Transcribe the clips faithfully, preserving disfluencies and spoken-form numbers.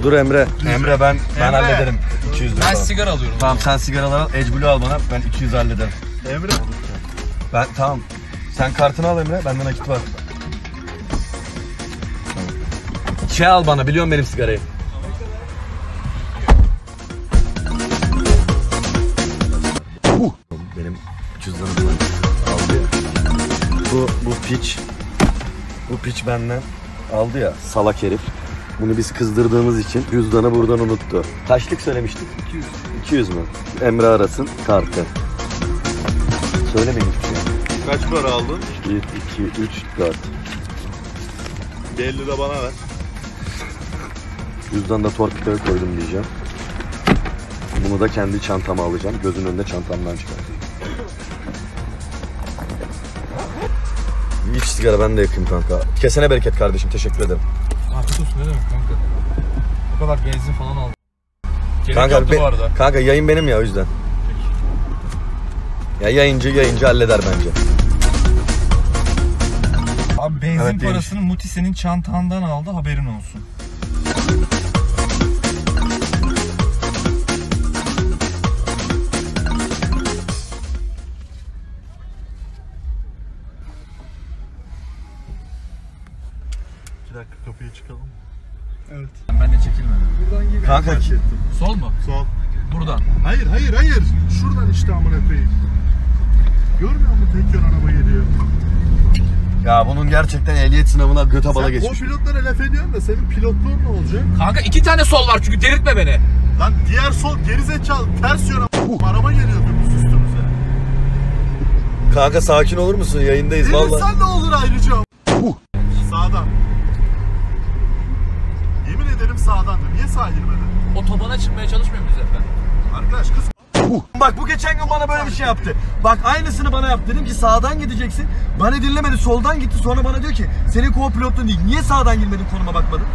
Dur Emre. Emre ben ben Emre. hallederim. iki yüz lira. Ben sigara alıyorum. Tamam sen sigaraları al. Edgeblue al bana. Ben iki yüz hallederim. Emre. Ben tamam. Sen kartını al Emre. Bende nakit var. Şey al bana. Biliyorum benim sigarayı. Benim cüzdanım aldı. Bu bu piç. Bu piç benden aldı ya. Salak herif. Bunu biz kızdırdığımız için cüzdanı buradan unuttu. Kaçlık söylemiştik? iki yüz. iki yüz mü? Emre arasın kartı. Söylemeyin hiçbir şey. Kaç para aldın? bir, iki, üç, dört. elli lira bana ver. Cüzdanda torpidoya koydum diyeceğim. Bunu da kendi çantama alacağım. Gözün önünde çantamdan çıkartayım. İç sigara ben de yakayım kanka. Kesene bereket kardeşim, teşekkür ederim. Afiyet olsun, ne demek kanka. Bu kadar benzin falan aldım. Gerek Kanka, yoktu be, bu arada. kanka yayın benim ya o yüzden. Ya yayıncı yayıncı halleder bence. Abi benzin Evet, parasını Muti senin çantandan aldı, haberin olsun. iki dakika kapıya çıkalım. Evet. Ben de çekilmedim. Buradan gir. Kanka Sol mu? Sol. Buradan. Hayır hayır hayır. Şuradan işte amına koyayım. Görmüyor musun tek yön araba geliyor? ya bunun gerçekten ehliyet sınavına göte bala geçmiş. Sen co-pilotlara laf ediyorsun da senin pilotluğun ne olacak? Kanka iki tane sol var çünkü, delirtme beni. Lan diğer sol gerizekalı ters yöne araba geliyor biz üstümüze. Kanka sakin olur musun? Yayındayız vallahi. Gelirsen ne olur ayrıca. Sağdan. Yemin ederim sağdandı. Niye sağa girmedin? Otobana çıkmaya çalışmıyor muyuz efendim? Arkadaş kız. Bak bu geçen gün bana böyle bir şey yaptı. Bak aynısını bana yaptı. Dedim ki sağdan gideceksin. Bana dinlemedi, soldan gitti. Sonra bana diyor ki senin co-pilotun değil. Niye sağdan girmedin, konuma bakmadın?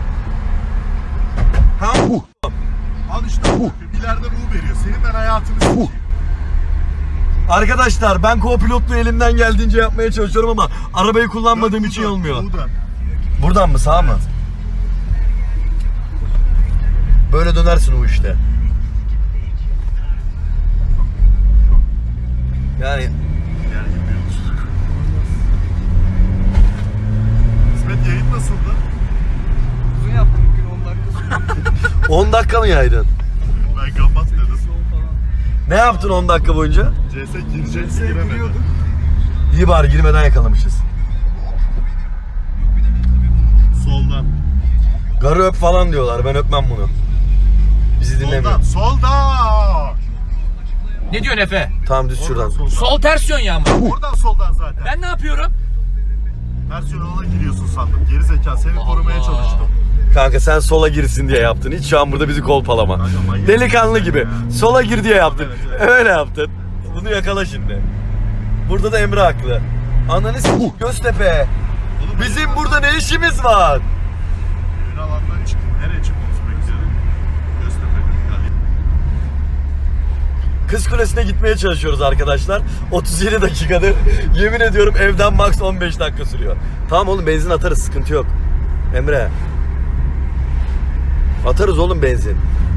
Ha? Al işte ileride bu veriyor. Senin ben hayatını s**eyim. Arkadaşlar ben co-pilotluğu elimden geldiğince yapmaya çalışıyorum ama arabayı kullanmadığım için olmuyor. Buradan. Buradan mı, sağ mı? Böyle dönersin o işte. Yani Gel gidiyoruz. İsmet yayın nasıldı? Uzun yaptım bugün on dakika. on dakika mı yaydın? Ben kapat dedim. Ne yaptın on dakika boyunca? C S gireceksin giremedin. İyi bari girmeden yakalamışız. Soldan. Garı öp falan diyorlar, ben öpmem bunu. Bizi Soldan. dinlemiyor. Soldan. Ne diyorsun Efe? Tamam düz şuradan. Soldan. Sol ters yön ya ama. Oradan soldan zaten. Ben ne yapıyorum? Ters yöne ona giriyorsun sandım. Geri zeka seni Allah. korumaya çalıştım. Kanka sen sola girsin diye yaptın. Hiç şu an burada bizi kolpalama. Kanka, manyak. Delikanlı gibi. Sola gir diye yaptın. Evet, evet. Öyle yaptın. Bunu yakala şimdi. Burada da Emre haklı. Ananı s*** Göztepe. Oğlum, Bizim benim burada ne işimiz var? Ürün alandan çıktım. Nereye çıkmamızı bekliyorum? Göztepe. Kız Kulesi'ne gitmeye çalışıyoruz arkadaşlar. otuz yedi dakikadır. Yemin ediyorum evden max on beş dakika sürüyor. Tamam oğlum benzin atarız, sıkıntı yok. Emre. Atarız oğlum benzin.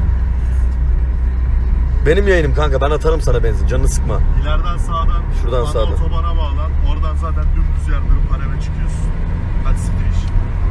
Benim yayınım kanka, ben atarım sana benzin, canını sıkma. İleriden sağdan. Şuradan ana sağdan. Otobana bağlan. Oradan zaten dümdüz yardırıp Harem'e çıkıyorsun. Hadi siktir iş.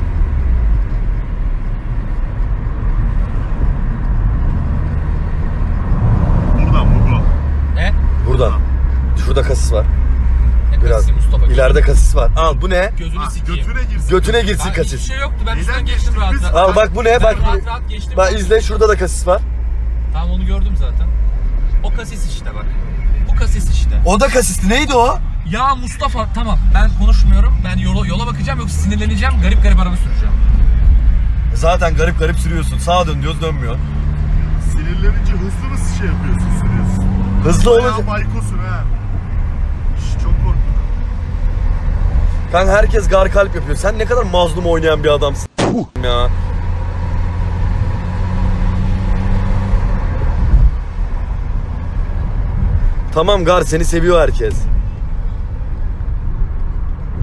Buradan bu bu. Ne? Buradan. Şurada kasis var. Ne Biraz. kasisi Mustafa? İleride kasis var. Al bu ne? Gözünü Ha, sikeyim. götüne girsin. Götüne girsin Kanka hiçbir kasis. şey yoktu, ben Neyden üstten geçtim geçtik rahat biz? rahat. Al bak bu ne? Ben Bak. rahat rahat geçtim. Bak izle, şurada da kasis var. Tamam onu gördüm zaten. O kasis işte bak. Bu kasis işte. O da kasisti. Neydi o? Ya Mustafa tamam, ben konuşmuyorum. Ben yola, yola bakacağım, yoksa sinirleneceğim. Garip garip araba süreceğim. Zaten garip garip sürüyorsun. Sağa dön diyoruz, dönmüyor. Sinirlenince hızlı mı şey yapıyorsun, sürüyorsun? Hızlı Bayağı olunca... baykusun ha. Şş, çok korktum. Kanka herkes gar kalp yapıyor. Sen ne kadar mazlum oynayan bir adamsın. ya. Tamam Gar, seni seviyor herkes.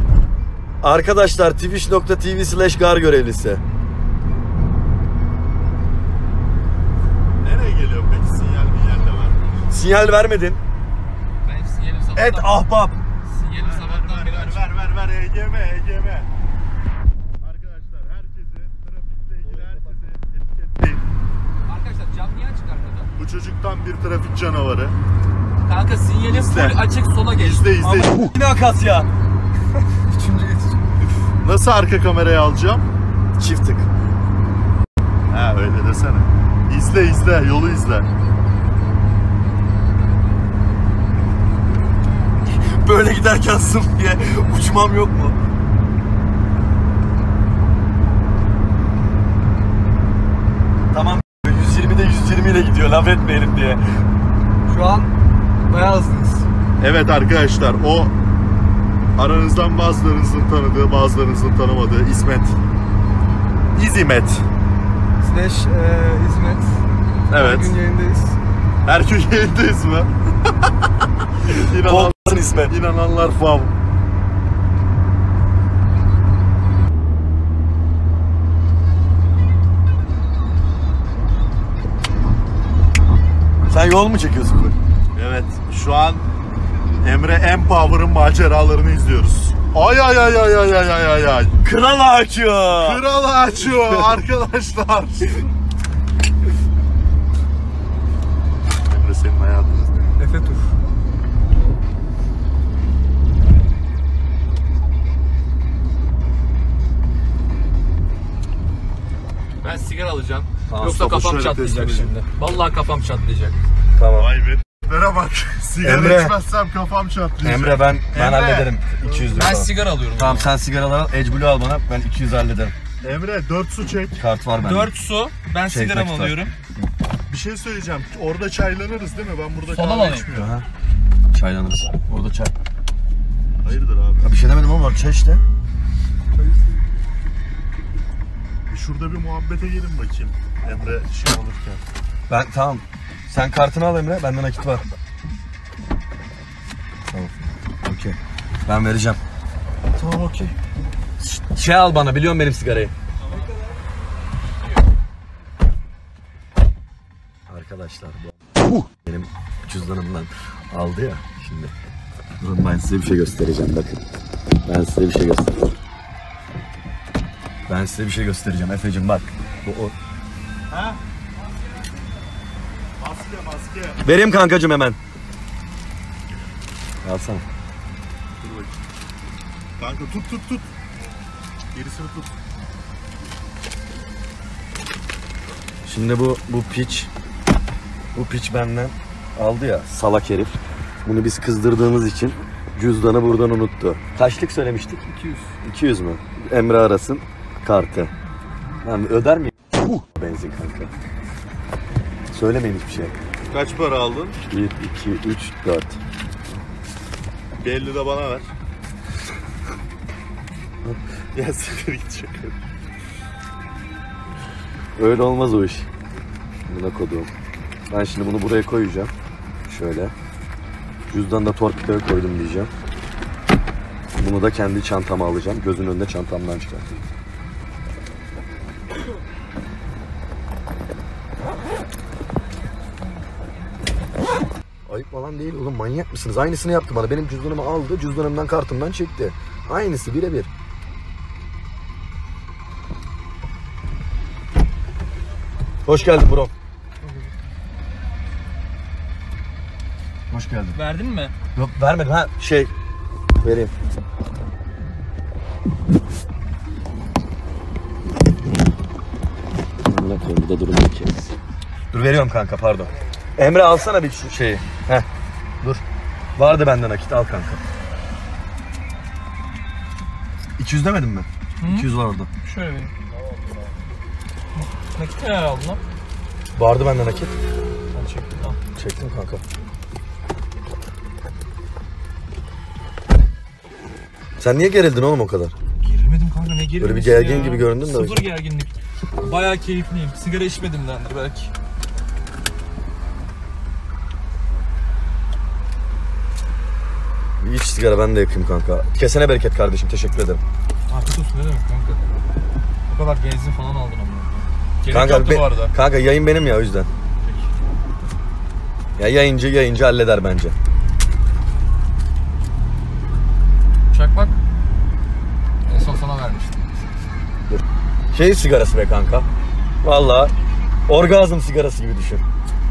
Arkadaşlar twitch nokta tv slash gar görevlisi. Sinyal vermedin. Ben sinyalim sabahtan. Et ahbap. Sinyalim sabahtan beri Ver açık. ver ver ver E G M E G M. Arkadaşlar herkesi trafikle ilgili herkesi etiketleyin. Arkadaşlar cam niye açık arkada? Bu çocuktan bir trafik canavarı. Kanka sinyalim İzle. full açık sola geçti. İzle izle. Ama- Yine akasya. Üçüncü geçeceğim. Nasıl arka kamerayı alacağım? Çift tık. Ha öyle desene. İzle izle yolu izle. Böyle giderken sım diye uçmam yok mu? Tamam. yüz yirmide yüz yirmi ile gidiyor, laf etmeyelim diye. Şu an bayağı hızlıyız. Evet arkadaşlar o aranızdan bazılarınızın tanıdığı bazılarınızın tanımadığı İsmet. İzimet. Slash e, hizmet. Evet. Her gün yayındayız. Her gün yayındayız mı? İnanan, Olmasın İsmet. inananlar fav. Sen yol mu çekiyorsun böyle? Evet şu an Emre Empower'ın maceralarını izliyoruz. Ay ay ay ay ay ay ay ay ay. Kral açıyor. Kral açıyor arkadaşlar. Emre senin hayatın. Efe Tur. Ben sigara alacağım. Tamam, Yoksa Mustafa kafam şöyle çatlayacak teslim şimdi. Vallahi kafam çatlayacak. Tamam. Vay be. Emre bak. Sigara Emre. içmezsem kafam çatlayacak. Emre ben ben Emre. hallederim. iki yüz lira. Ben falan. sigara alıyorum. Tamam sen sigaraları al, Ecbul'ü al bana, ben iki yüz hallederim. Emre dört su çek. Kart var bende. dört su. Ben Şey, sigaramı nakit var. alıyorum. Bir şey söyleyeceğim. Orada çaylanırız değil mi? Ben burada Soda kahve alayım. içmiyorum. Aha. Çaylanırız. Orada çay. Hayırdır abi? Ya bir şey demedim ama çay işte. Bir şurada bir muhabbete gelin bakayım. Emre şey alırken. Ben tamam. Sen kartını al Emre, bende nakit var. Tamam. Okey. Ben vereceğim. Tamam okey. Şey al bana, biliyorum benim sigarayı. Arkadaşlar bu benim cüzdanımdan aldı ya şimdi. Durun ben size bir şey göstereceğim bakın. Ben size bir şey göstereceğim. Ben size bir şey göstereceğim Efe'cim bak. Bu o. Ha? Maske maske. Vereyim kankacığım hemen. Alsana. Dur bakayım. Kanka tut tut tut. Gerisini tut. Şimdi bu bu piç bu piç benden aldı ya salak herif. Bunu biz kızdırdığımız için cüzdanı buradan unuttu. Kaçlık söylemiştik? iki yüz. iki yüz mü? Emre arasın kartı. Yani öder miyim? Benzin kanka. Söylemeyin hiçbir şey. Kaç para aldın? bir, iki, üç, dört. Bir elli de bana ver. Ya siktir git şaka. Öyle olmaz o iş. Buna koduğum. Ben şimdi bunu buraya koyacağım. Şöyle. Cüzdanı da torpidoya koydum diyeceğim. Bunu da kendi çantama alacağım. Gözün önünde çantamdan çıkartayım. Ayıp falan değil oğlum, manyak mısınız? Aynısını yaptı bana. Benim cüzdanımı aldı, cüzdanımdan kartımdan çekti. Aynısı birebir. Hoş geldin bro. Hoş geldin. Verdin mi? Yok vermedim ha şey vereyim. Amına koyayım, bir de durum yok ki. Dur veriyorum kanka, pardon. Emre alsana bir şu şeyi. Heh. Dur. Vardı bende nakit, al kanka. iki yüz demedin mi? Hı? iki yüz var orada. Şöyle vereyim. Nakit ne aldın lan? Vardı bende nakit. Ben çektim. Al. Çektim kanka. Sen niye gerildin oğlum o kadar? Gerilmedim kanka, ne gerilmesi Böyle bir gergin ya? gibi göründün de o Sıfır gerginlik. Bayağı keyifliyim. Sigara içmedimdendir belki. İç sigara, ben de yakayım kanka. Kesene bereket kardeşim, teşekkür ederim. Afiyet olsun, ne demek kanka. O kadar benzin falan aldın ama. Gerek Kanka, yoktu be- bu arada. kanka yayın benim ya, o yüzden. Ya yayıncı yayıncı halleder bence. Çakmak. En son sana vermiştim. Şey sigarası be kanka. Vallahi orgazm sigarası gibi düşün.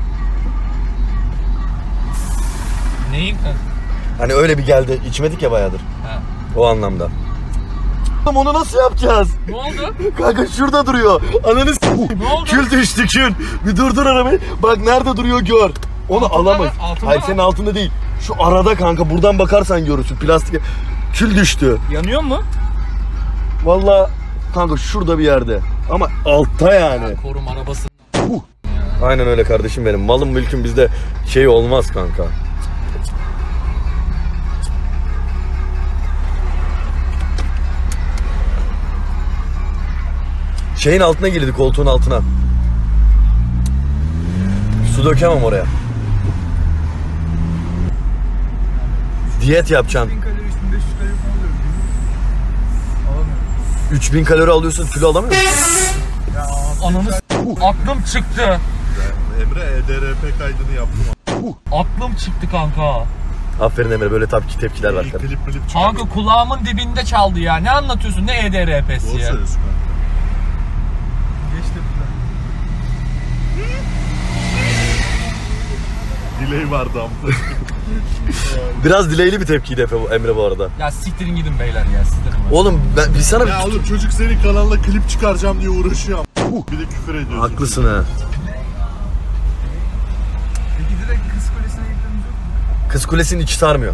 Neyin? Hani öyle bir geldi. İçmedik ya bayağıdır. Ha. O anlamda. Onu nasıl yapacağız? Ne oldu? Kanka şurada duruyor. Ananı s***. Ne oldu? Kül düştü kül. Bir durdur arabayı. Bak nerede duruyor gör. Onu Altında alamayız. mı? Altında Hayır mı? senin altında değil. Şu arada kanka buradan bakarsan görürsün. Plastik kül düştü. Yanıyor mu? Vallahi kanka şurada bir yerde. Ama altta yani. Korum arabası. Aynen öyle kardeşim benim. Malım mülküm bizde şey olmaz kanka. Şeyin altına girdi, koltuğun altına. Su dökemem oraya. Diyet yapacaksın. üç bin kalori alıyorsun, kilo alamıyor musun? Ananı s- aklım çıktı. Emre E D R P kaydını yaptım. Aklım çıktı kanka. Aferin Emre, böyle tabii ki tepkiler ver. İyi kardeşim. klip klip çıkıyor. Kanka kulağımın dibinde çaldı ya. Ne anlatıyorsun? Ne E D R P'si Doğru ya? söylüyorsun kanka. Delay vardı ama. Biraz dileyli bir tepkiydi Efe, bu- Emre bu arada. Ya siktirin gidin beyler ya. Sizden uğraşın. Oğlum ben, biz sana... Ya oğlum çocuk senin kanalına klip çıkaracağım diye uğraşıyor. Bir de küfür ediyorsun. Haklısın ha. Peki direkt Kız Kulesi'ne gitmemiz yok mu? Kız Kulesi'nin içi sarmıyor.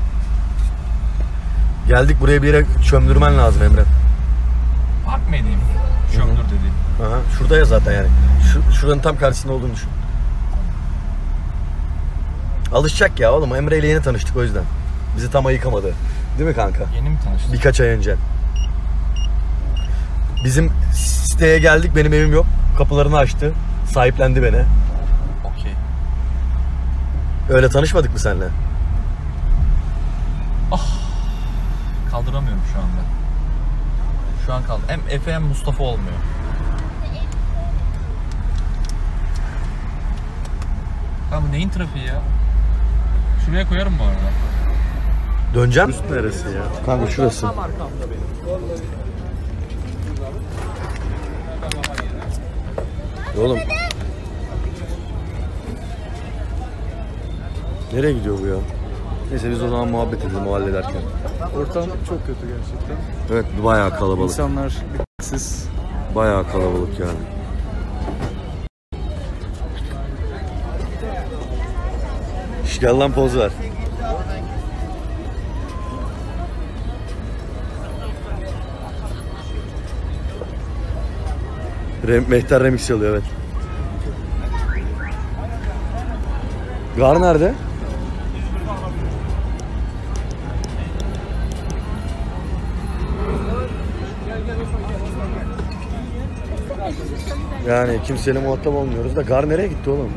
Geldik buraya bir yere çömdürmen lazım Emre. Park mı edeyim? Şömdür dediğim. Aha, şurada ya zaten yani. Şu, şuranın tam karşısında olduğunu düşün. Alışacak ya oğlum. Emre ile yeni tanıştık o yüzden. Bizi tam ayıkamadı. Değil mi kanka? Yeni mi tanıştık? Birkaç ay önce. Bizim siteye geldik. Benim evim yok. Kapılarını açtı. Sahiplendi beni. Okey. Öyle tanışmadık mı seninle? Kaldıramıyorum şu anda. Şu an kaldı. Hem Efe hem Mustafa olmuyor. Kanka bu neyin trafiği ya? Şuraya koyarım bu arada. Döneceğim. Üst neresi ya? Kanka şurası. Oğlum. Nereye gidiyor bu ya? Neyse biz o zaman muhabbet edelim o hallederken. Ortam çok kötü gerçekten. Evet bayağı kalabalık. İnsanlar dikkatsiz. Bayağı kalabalık yani. Şş, gel lan poz ver. Rem, Mehter remix çalıyor evet. Gar nerede? Yani kimseyle muhatap olmuyoruz da Gar nereye gitti oğlum?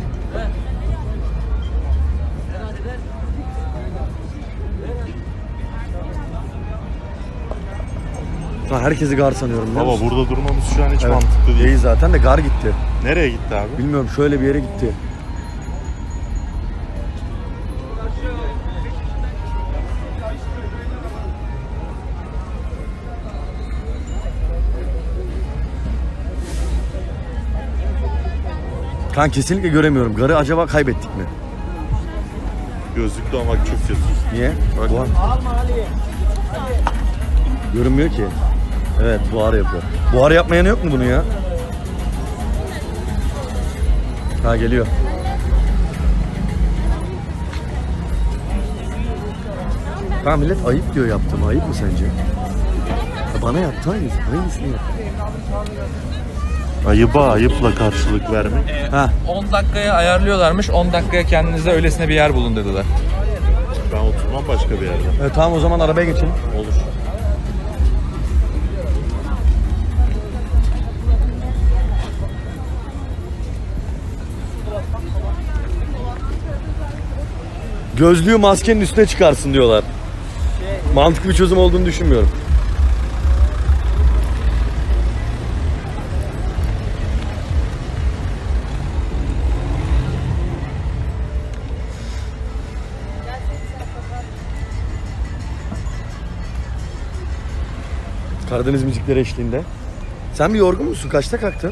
Ha, herkesi Gar sanıyorum. biliyor Baba musun? burada durmamız şu an hiç Evet, mantıklı değil. değil zaten de Gar gitti. Nereye gitti abi? Bilmiyorum şöyle bir yere gitti. Kan kesinlikle göremiyorum. Garı acaba kaybettik mi? Gözlüklü olmak çok kötü. Niye? Bak. Buhar. Görünmüyor ki. Evet buhar yapıyor. Buhar yapmayanı yok mu bunun ya? Ha geliyor. Tamam millet ayıp diyor yaptım. Ayıp mı sence? Ya bana yaptı aynısı. Aynısını yap. Ayıba ayıpla karşılık vermek. Ha. on dakikaya ayarlıyorlarmış. on dakikaya kendinize öylesine bir yer bulun dediler. Ben oturmam başka bir yerde. Evet, tamam o zaman arabaya geçelim. Olur. Gözlüğü maskenin üstüne çıkarsın diyorlar. Mantıklı bir çözüm olduğunu düşünmüyorum. Karadeniz müzikleri eşliğinde. Sen bir yorgun musun? Kaçta kalktın?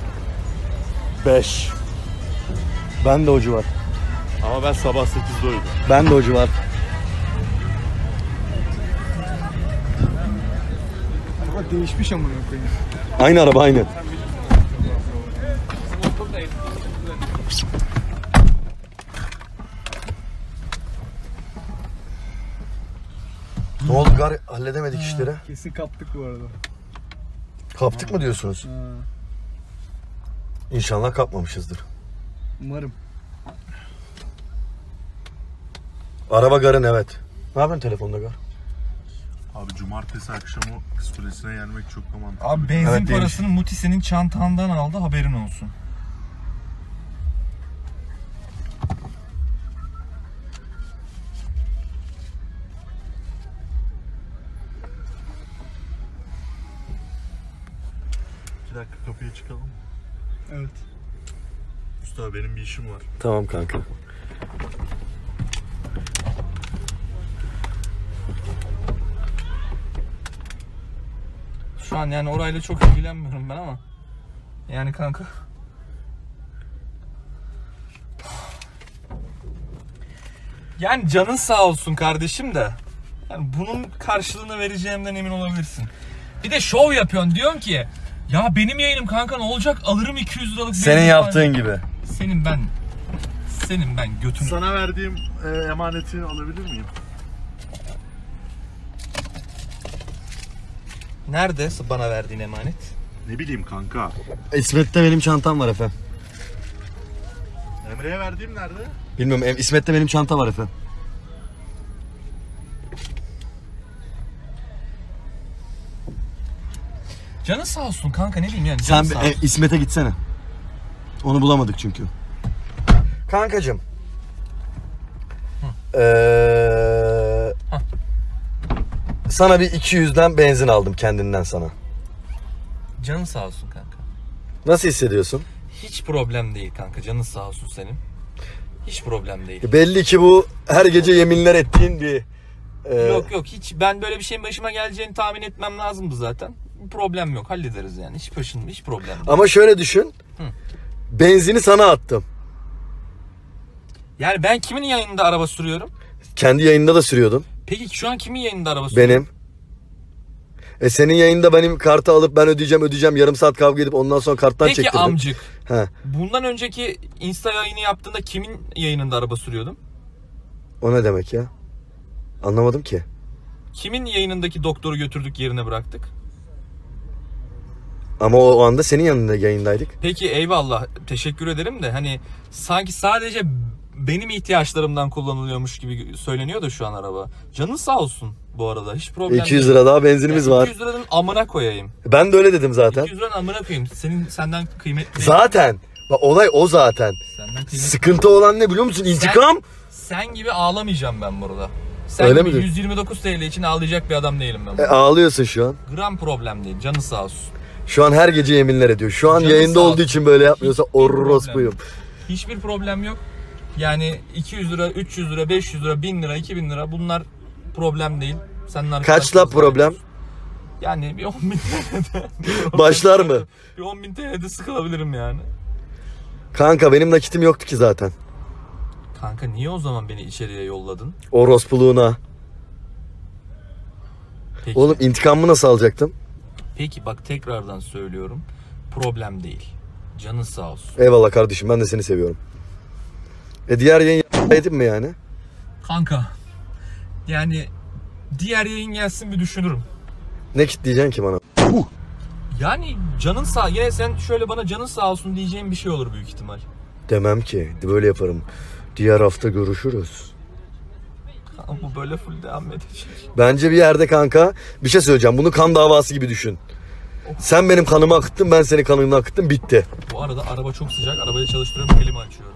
Beş. Ben de o civar. Ama ben sabah sekizde uyudum. Ben de o civar. Bak değişmiş amına koyayım. Aynı araba aynı. Ne oldu gar? Halledemedik işleri. Kesin kaptık bu arada. Kaptık mı diyorsunuz? Ha, İnşallah kapmamışızdır. umarım. Araba garın evet. Ne yapıyorsun telefonda gar? Abi cumartesi akşamı Kız Kulesi'ne gelmek çok da mantıklı. Abi benzin Evet, değilmiş. parasını Muti senin çantandan aldı, haberin olsun. İki dakika kapıya çıkalım. Evet. Mustafa benim bir işim var. Tamam kanka. Şu an yani orayla çok ilgilenmiyorum ben ama. Yani kanka. Yani canın sağ olsun kardeşim de. Yani bunun karşılığını vereceğimden emin olabilirsin. Bir de şov yapıyorsun, diyorsun ki ya benim yayınım kanka ne olacak, alırım iki yüz liralık. Senin benzin yaptığın falan. gibi. Senin ben senin ben götünü. Sana verdiğim e, emaneti alabilir miyim? Nerede bana verdiğin emanet? Ne bileyim kanka. İsmet'te benim çantam var efendim. Emre'ye verdiğim nerede? Bilmiyorum em- İsmet'te benim çanta var efendim. Canın sağ olsun kanka, ne bileyim yani. Canın Sen sağ e, olsun. İsmet'e gitsene. Onu bulamadık çünkü. Kankacığım. Ee, sana bir iki yüzden benzin aldım kendinden sana. Canın sağ olsun kanka. Nasıl hissediyorsun? Hiç problem değil kanka. Canın sağ olsun senin. Hiç problem değil. Belli ki bu her gece yeminler ettiğin bir... e, Yok yok, hiç ben böyle bir şeyin başıma geleceğini tahmin etmem lazımdı zaten. Problem yok, hallederiz yani. Hiç başın hiç problem değil. Ama şöyle düşün. Hı. Benzini sana attım. Yani ben kimin yayınında araba sürüyorum? Kendi yayında da sürüyordun. Peki şu an kimin yayınında araba sürüyorum? Benim. E senin yayında benim kartı alıp ben ödeyeceğim ödeyeceğim yarım saat kavga edip ondan sonra karttan Peki çektirdim. amcık. He. Bundan önceki Insta yayını yaptığında kimin yayınında araba sürüyordum? O ne demek ya? Anlamadım ki. Kimin yayınındaki doktoru götürdük yerine bıraktık? Ama o, o anda senin yanında yayındaydık. Peki eyvallah, teşekkür ederim de hani sanki sadece benim ihtiyaçlarımdan kullanılıyormuş gibi söyleniyor da şu an araba. Canın sağ olsun bu arada, hiç problem iki yüz değil. lira daha benzinimiz Yani var. iki yüz liranın amına koyayım. Ben de öyle dedim zaten. iki yüz liranın amına koyayım. Senin senden kıymetli değil. Zaten. Bak olay o zaten. Senden kıymetli. Sıkıntı olan ne biliyor musun? İntikam. Sen gibi ağlamayacağım ben burada. Sen Öyle gibi midir? yüz yirmi dokuz TL için ağlayacak bir adam değilim ben. E, burada. ağlıyorsun şu an. Gram problem değil. Canın sağ olsun. Şu an her gece yeminler ediyor. Şu an Canın yayında sağ olduğu olsun. için böyle yapmıyorsa Hiçbir problem orospuyum. yok. Hiçbir problem yok. Yani iki yüz lira, üç yüz lira, beş yüz lira, bin lira, iki bin lira bunlar problem değil. Senin Kaçla arkadaşlarınız problem? var. Yani bir on bin T L'de. Başlar mı? Bir on bin T L'de sıkılabilirim yani. Kanka benim nakitim yoktu ki zaten. Kanka niye o zaman beni içeriye yolladın? Orospuluğuna. Peki. Oğlum intikamımı nasıl alacaktım? Peki bak tekrardan söylüyorum. Problem değil. Canın sağ olsun. Eyvallah kardeşim ben de seni seviyorum. E diğer yayın edin mi yani? Kanka. Yani diğer yayın gelsin bir düşünürüm. Ne kitleyeceksin ki bana? Yani canın sağ, yine sen şöyle bana canın sağ olsun diyeceğin bir şey olur büyük ihtimal. Demem ki. Böyle yaparım. Diğer hafta görüşürüz. Ama bu böyle full devam edecek. Bence bir yerde kanka bir şey söyleyeceğim. Bunu kan davası gibi düşün. Sen benim kanımı akıttın, ben senin kanını akıttım, bitti. Bu arada araba çok sıcak. Arabayı çalıştırıyorum, elimi açıyorum.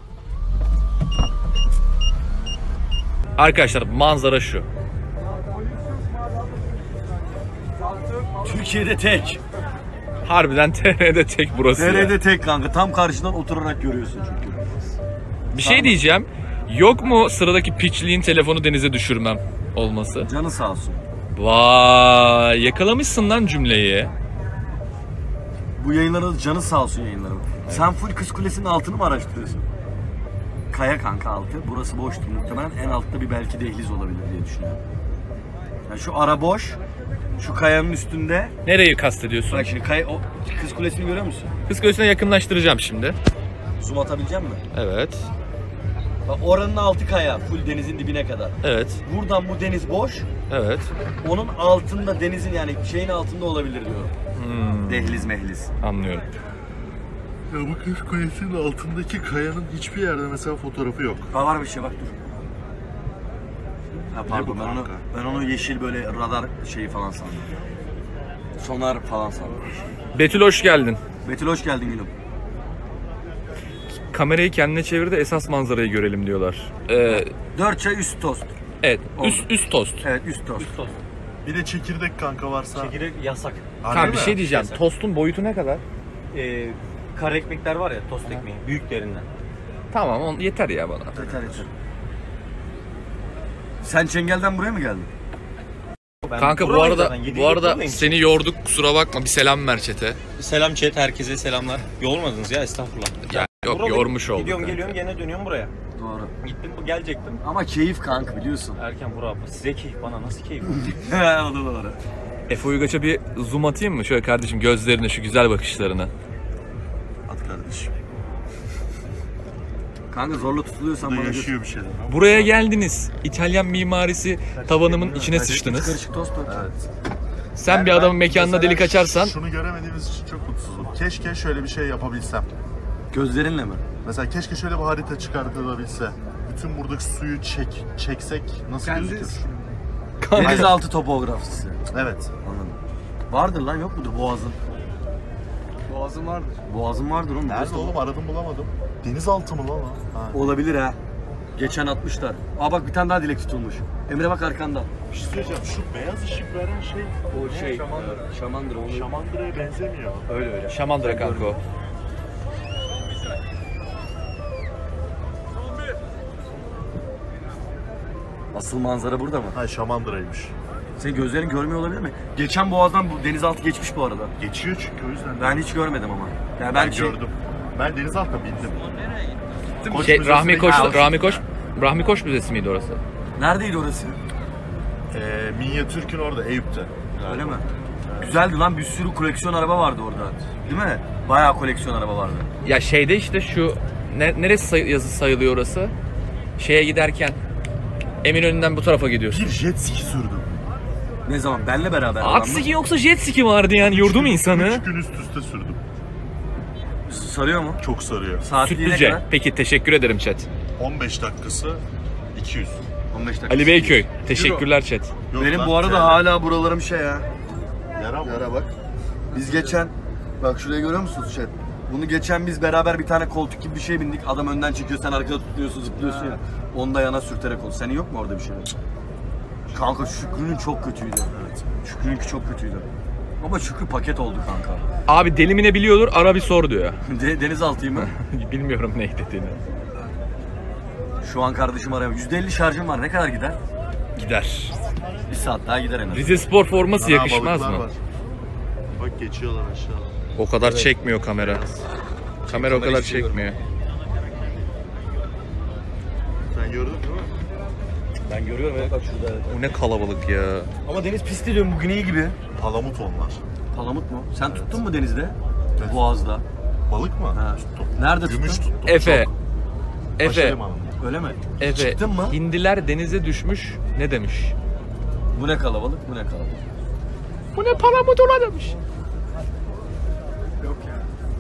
Arkadaşlar manzara şu. Türkiye'de tek. Harbiden T R'de tek burası ya. Nerede tek kanka? Tam karşıdan oturarak görüyorsun çünkü. Bir şey diyeceğim. Yok mu sıradaki piçliğin telefonu denize düşürmem olması? Canı sağ olsun. Vay, yakalamışsın lan cümleyi. Bu yayınların canı sağ olsun yayınlarım. Sen full Kız Kulesi'nin altını mı araştırıyorsun? Kaya kanka altı. Burası boştur muhtemelen. En altta bir belki dehliz olabilir diye düşünüyorum. Yani şu ara boş. Şu kayanın üstünde. Nereyi kastediyorsun? Bak şimdi kaya, o Kız Kulesi'ni görüyor musun? Kız Kulesi'ne yakınlaştıracağım şimdi. Zoom atabilecek misin? Evet. Bak oranın altı kaya. Full denizin dibine kadar. Evet. Buradan bu deniz boş. Evet. Onun altında denizin yani şeyin altında olabilir diyorum. Hmm, Dehliz mehliz. anlıyorum. Ya bu Kız Kulesi'nin altındaki kayanın hiçbir yerde mesela fotoğrafı yok. Ha var bir şey bak dur. Ha pardon bu ben onu, kanka? ben onu yeşil böyle radar şeyi falan sandım. Sonar falan sandım. Betül hoş geldin. Betül hoş geldin gülüm. Kamerayı kendine çevir de esas manzarayı görelim diyorlar. Ee, Dört çay üst tost. evet, Oldu. üst, üst tost. Evet üst tost. Bir de çekirdek kanka varsa. Çekirdek yasak. Harbi Kanka bir mi? şey diyeceğim. Tostun boyutu ne kadar? Ee, kare ekmekler var ya, tost ekmeği, büyüklerinden. Tamam, on, yeter ya bana. Yeter yeter. Sen Çengel'den buraya mı geldin? Ben Kanka bu buradayım arada zaten, yedi bu yıl arada buradayım. seni yorduk, kusura bakma, bir selam ver chat'e. Selam chat, herkese selamlar. Yormadınız ya, estağfurullah. Ya, yok Buradayım. yormuş olduk. Gidiyorum kanka. geliyorum gene dönüyorum buraya. Doğru. Gittim gelecektim. Ama keyif kanka biliyorsun. Erken bura size keyif, bana nasıl keyif? o da doğru. Efe Uygaç'a bir zoom atayım mı? Şöyle kardeşim gözlerine, şu güzel bakışlarına. At kardeşim. Kanka zorla tutuluyorsan Burada bana götür. yaşıyor bir şeyler. ha? Buraya geldiniz. İtalyan mimarisi tavanımın içine İki sıçtınız. karışık tost var. Evet. Sen bir Yani adamın ben mekanına mesela delik açarsan Şunu göremediğimiz için çok mutsuzum. Keşke şöyle bir şey yapabilsem. Gözlerinle mi? Mesela keşke şöyle bir harita çıkartılabilse. Bütün buradaki suyu çek, çeksek nasıl gözükür? Denizaltı topografisi. Evet. Anladım. Vardır lan yok mudur Boğaz'ın? Boğazım vardır. Boğaz'ın vardır oğlum. Nerede oğlum, aradım bulamadım. Denizaltı mı lan o? Ha. Olabilir ha. Geçen atmışlar. Aa bak bir tane daha dilek tutulmuş. Emre bak arkanda. Bir şey söyleyeceğim, şu beyaz ışık veren şey O şey Şamandıra. e, Şamandıra. Onu... Şamandıra'ya benzemiyor. Öyle öyle. Şamandıra kanka o. Asıl manzara burada mı? Ha, Şamandıra'ymış. Senin gözlerin görmüyor olabilir mi? Geçen Boğaz'dan bu denizaltı geçmiş bu arada. Geçiyor çünkü o yüzden. Ben hiç görmedim ama. Yani ben belki gördüm. Ben denizaltına bindim. Koç Şey, Müzesi'ne Rahmi Koç, gittim. Rahmi Koç, Rahmi Koç Müzesi miydi orası? Neredeydi orası? Ee, Minyatürk'ün orada, Eyüp'te. Öyle mi? Güzeldi lan, bir sürü koleksiyon araba vardı orada. Değil mi? Bayağı koleksiyon araba vardı. Ya şeyde işte şu ne, neresi say- yazı sayılıyor orası? Şeye giderken Eminönü'nden bu tarafa gidiyorsun. Bir jet ski sürdüm. Ne zaman? Benle beraber. Aksiki yoksa jet ski vardı yani, yordum Üç insanı. gün üst üste sürdüm. Sarıyor mu? Çok sarıyor. Saatliğine Sütlüce. kadar? Peki teşekkür ederim chat. on beş dakikası iki yüz. on beş dakika. Ali Beyköy. Teşekkürler chat. Yok Benim lan, bu arada T L. hala buralarım şey ya. Yara mı? Yara bak. Biz geçen, bak şurayı görüyor musunuz chat? Bunu geçen biz beraber bir tane koltuk gibi bir şey bindik. Adam önden çekiyor, sen arkada tutuyorsun, zıplıyorsun ya. Onda yana sürterek oldu. Senin yok mu orada bir şey? Kanka Şükrü'nün çok kötüydü. Evet. Şükrü'nünki çok kötüydü. Ama Şükrü paket oldu kanka. Abi delimine biliyordur, ara bir sor diyor. De, denizaltıyım mı? Bilmiyorum ne dediğini. Şu an kardeşim arayamıyor. yüzde elli şarjım var. Ne kadar gider? Gider. Bir saat daha gider en azından. Rize Spor forması Ana, yakışmaz balıklar mı? var. Bak geçiyorlar aşağıda. O kadar çekmiyor kamera. Kamera o kadar kamerayı çekiyorum. çekmiyor. Sen gördün değil mi? Ben görüyorum evet bak şurada. Evet. Bu ne kalabalık ya. Ama deniz pisti diyorum bugün iyi gibi. Palamut onlar. Palamut mu? Sen tuttun mu denizde? Boğaz'da. Balık mı? Ha. Tuttum. Nerede Gümüş tuttun? tuttum. Efe. Çok. Efe. Paşalimanı'nda. Öyle mi? Efe. Çıktın mı? Hindiler denize düşmüş. Ne demiş? Bu ne kalabalık, bu ne kalabalık. Bu ne palamut ola demiş. Yok ya.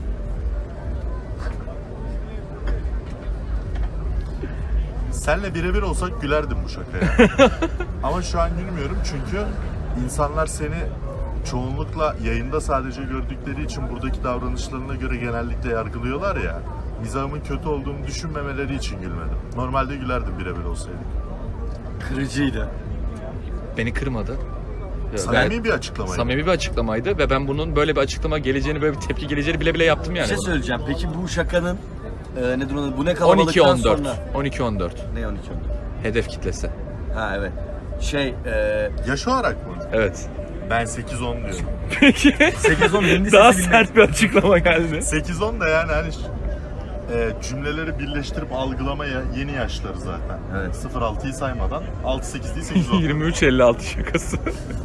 Senle birebir olsak gülerdim bu şakaya. Ama şu an gülmüyorum çünkü insanlar seni çoğunlukla yayında sadece gördükleri için buradaki davranışlarına göre genellikle yargılıyorlar ya. Mizahımın kötü olduğunu düşünmemeleri için gülmedim. Normalde gülerdim birebir olsaydık. Kırıcıydı. Beni kırmadı. Ya, Samimi gayet bir açıklamaydı. samimi bir açıklamaydı ve ben bunun böyle bir açıklama geleceğini, böyle bir tepki geleceğini bile bile yaptım Bir yani. şey söyleyeceğim. Peki bu şakanın e, nedir onu? Bu ne on iki kalabalıktan on dört. sonra? on iki on dört. Ne on iki on dört? Hedef kitlesi. Ha evet. Şey, eee Yaş olarak mı? Evet. Ben sekiz on diyorum. Peki. sekiz on hindi Daha sesi sert bir açıklama geldi. sekiz on da yani hani e, cümleleri birleştirip algılamaya yeni yaşları zaten. Evet. sıfır altıyı saymadan altı sekiz değil sekiz on. yirmi üç elli altı şakası.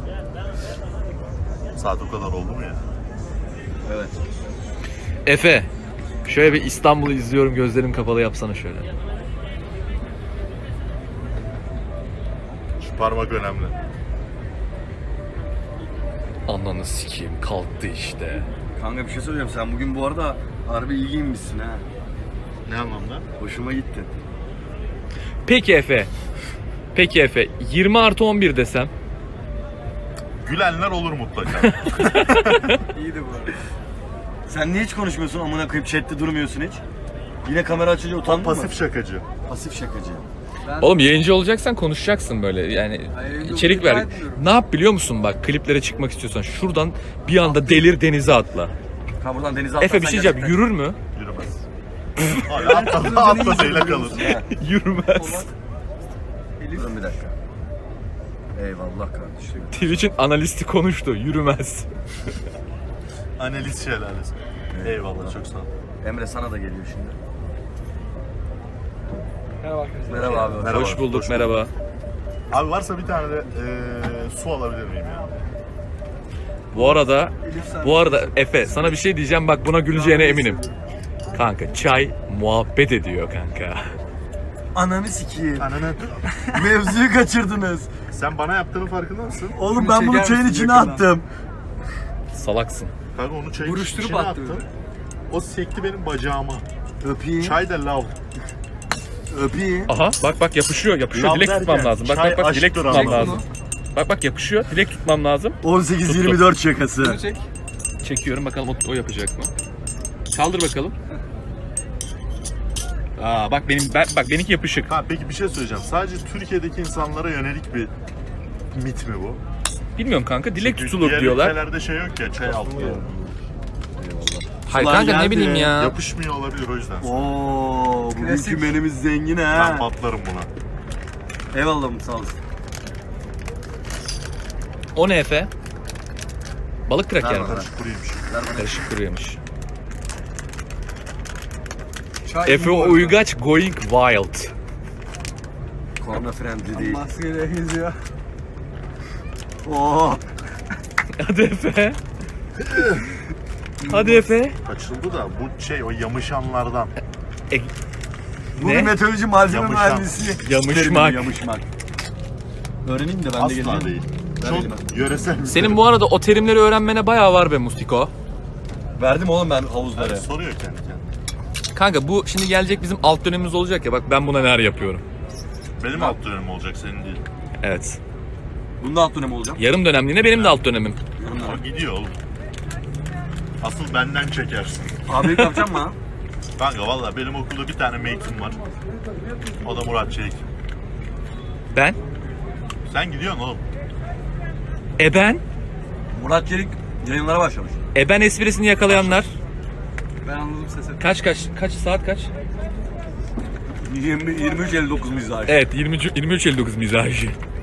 Saat o kadar oldu mu ya? Evet. Efe, şöyle bir İstanbul'u izliyorum gözlerim kapalı yapsana şöyle. Şu parmak önemli. Ananı sikeyim kalktı işte. Kanka bir şey söyleyeceğim. Sen bugün bu arada harbi ilgiymişsin ha. Ne anlamda? Hoşuma gitti. Peki Efe. Peki Efe, yirmi artı on bir desem. Gülenler olur mutlaka. İyiydi bu arada. Sen niye hiç konuşmuyorsun amına koyup chatte durmuyorsun hiç? Yine kamera açınca utandın Pasif mı? şakacı. Pasif şakacı. Ben Oğlum yayıncı olacaksan konuşacaksın böyle yani Hayır, içerik yok, ver. etmiyorum. Ne yap biliyor musun bak kliplere çıkmak istiyorsan şuradan bir anda delir denize atla. Ha buradan denize atlarsan Efe bir şey diyeceğim gerçekten- yürür mü? Yürümez. Abi atla, atla zeyle kalır. Ha, Yürümez. durun bir dakika. Eyvallah kardeşim. Twitch'in analisti konuştu yürümez. Analiz şelalesi. Eyvallah çok sağ ol. Emre sana da geliyor şimdi. merhaba arkadaşlar. Merhaba abi. Merhaba. Hoş bulduk hoş merhaba. Abi varsa bir tane de eee, su alabilir miyim ya? Bu arada Elif sen. bu arada Efe sana bir şey diyeceğim bak buna güleceğine eminim. Kanka çay muhabbet ediyor kanka. Ananı sikeyim. Ananı. Mevzuyu kaçırdınız. Sen bana yaptığının farkında mısın? Oğlum Bunu ben bunu çeker çayın misin içine yakından? attım. Salaksın. Kanka onu çayın Buruşturup içine attı attım. öyle. O sekti benim bacağıma. Öpeyim. Çay da lav. Öpeyim. Aha bak bak yapışıyor yapışıyor Lav dilek tutmam derken, lazım. Bak çay bak bak dilek açtır tutmam ama. lazım. Bak bak yapışıyor dilek tutmam lazım. on sekiz yirmi dört şakası. Bunu çek. Çekiyorum bakalım o, o yapacak mı? Kaldır bakalım. Aa bak benim ben, bak benimki yapışık. Ha peki bir şey söyleyeceğim. Sadece Türkiye'deki insanlara yönelik bir mit mi bu? Bilmiyorum kanka dilek Çünkü tutulur diğer diyorlar. ülkelerde şey yok ya çay altı. Hayır Sular kanka ne geldi. bileyim ya. Yapışmıyor olabilir o yüzden. Oo, bugünkü Klasik. menümüz zengin Ben ha. patlarım buna. Eyvallah sağ olasın. O ne Efe? Balık kraker Ver mi? bana. Karışık kuruymuş. Karışık kuruyormuş. Çay Efe iyi bu arada. Uygaç going wild. Korna friendly değil. Maskeyle geziyor. Oo. Hadi Efe. Hadi Efe. Kaçıldı da bu şey o yamışanlardan. E, Bu bir ne? meteoroloji malzeme Yamışan. mühendisi. Yamışmak. Terimi Yamışmak. Öğreneyim de ben de Asla geleceğim. değil. Verdim Çok yöresel bir Senin terim. bu arada o terimleri öğrenmene bayağı var be Mustiko. Verdim oğlum ben havuzları. Yani soruyor kendi kendine. Kanka bu şimdi gelecek bizim alt dönemimiz olacak ya bak ben buna neler yapıyorum. Benim alt dönemim olacak senin değil. Evet. Bunda alt dönem olacağım. Yarım dönemliğine benim de alt dönemim. Ama gidiyor oğlum. Asıl benden çekersin. Abilik yapacağım mı ha? Kanka valla benim okulda bir tane mate'im var. O da Murat Çelik. Ben? Sen gidiyorsun oğlum. E ben? Murat Çelik yayınlara başlamış. E ben esprisini yakalayanlar. Ben anladım sesi. Kaç kaç? Kaç saat kaç? yirmi, yirmi üç elli dokuz mizaj. Evet yirmi üç elli dokuz mizacı.